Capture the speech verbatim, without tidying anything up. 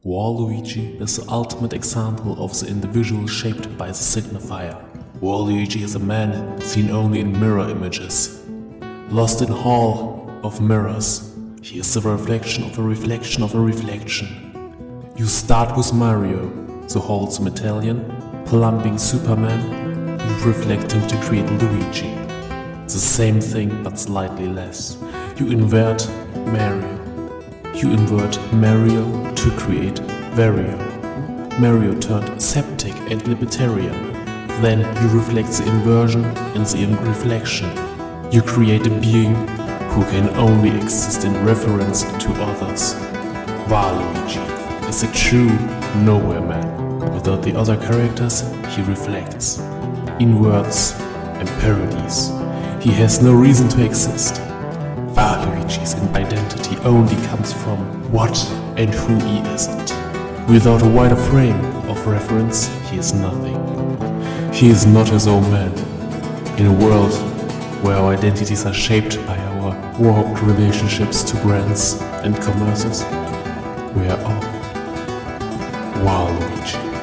Waluigi is the ultimate example of the individual shaped by the signifier. Waluigi is a man seen only in mirror images. Lost in hall of mirrors, he is the reflection of a reflection of a reflection. You start with Mario, the wholesome Italian, plumbing Superman. You reflect him to create Luigi. The same thing but slightly less. You invert Mario. You invert Mario to create Wario. Mario turned septic and libertarian. Then you reflect the inversion in the reflection. You create a being who can only exist in reference to others. Waluigi is a true nowhere man. Without the other characters he reflects. In words and parodies, he has no reason to exist. Waluigi's identity only comes from what and who he isn't. Without a wider frame of reference, he is nothing. He is not his own man. In a world where our identities are shaped by our warped relationships to brands and commerces, we are all Waluigi.